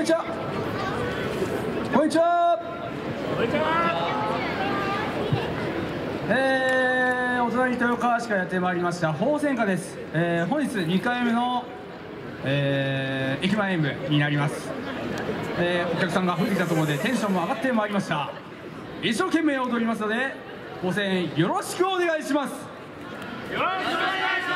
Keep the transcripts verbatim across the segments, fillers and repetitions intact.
んにちは。こんにちは。 こんにちは。 えー、お隣豊川市からやってまいりました鳳仙花です。えー、本日にかいめの、えー、駅前演舞になります。えー、お客さんが増えてきたところでテンションも上がってまいりました。一生懸命踊りますのでご声援よろしくお願いします。 よろしくお願いします。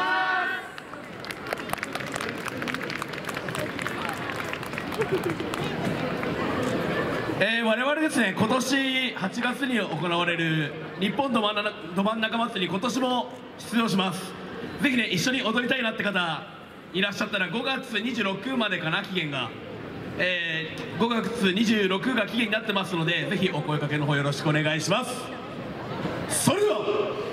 えー、我々ですね、今年はちがつに行われる日本ど真ん中ど真ん中祭り、今年も出場します。ぜひね、一緒に踊りたいなって方いらっしゃったらごがつにじゅうろくまでかな、期限が、えー、ごがつにじゅうろくが期限になってますので、ぜひお声かけの方よろしくお願いします。それでは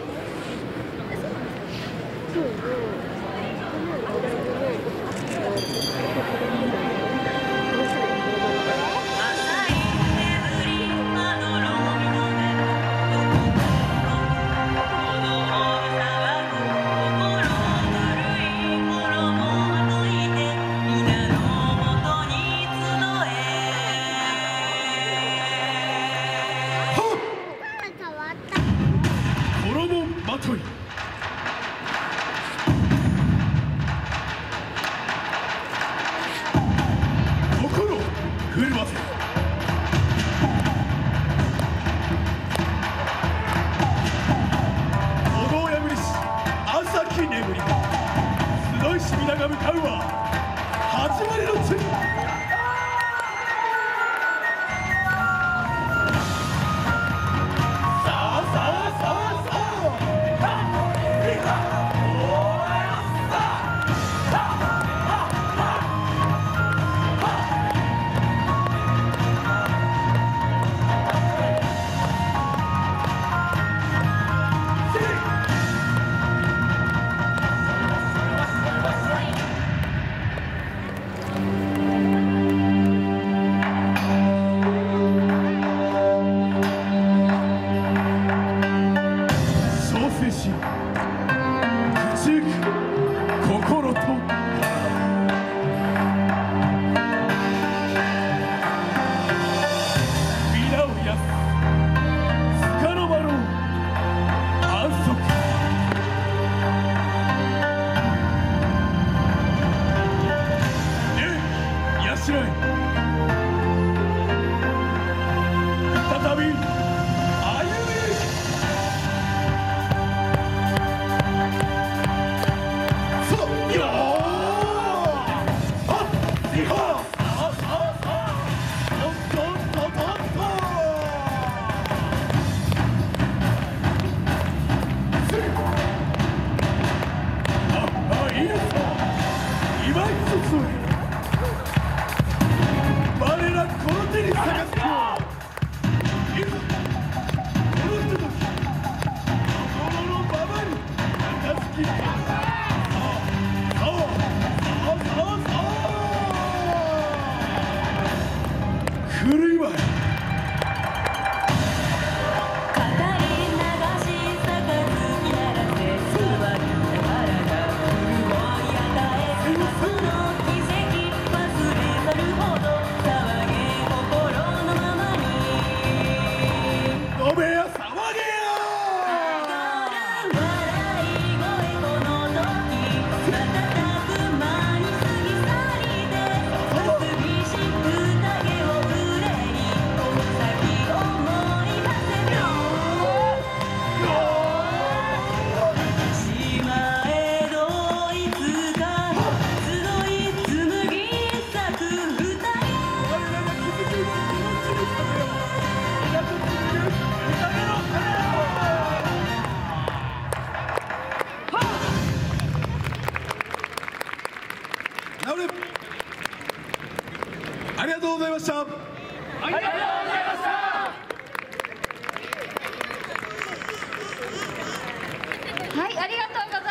まとい心震わせお堂破りし朝き眠りすごいしみなが向かうは始まりの地。心と皆を癒すつかの間の安息。ええ、いらっしゃい。再び我らこの手に咲かすよ。いざこのひととき心のままに高つき。さあさあさあさあさあ狂いまい。ありがとうございました。ありがとうございました。 はい、ありがとうございました。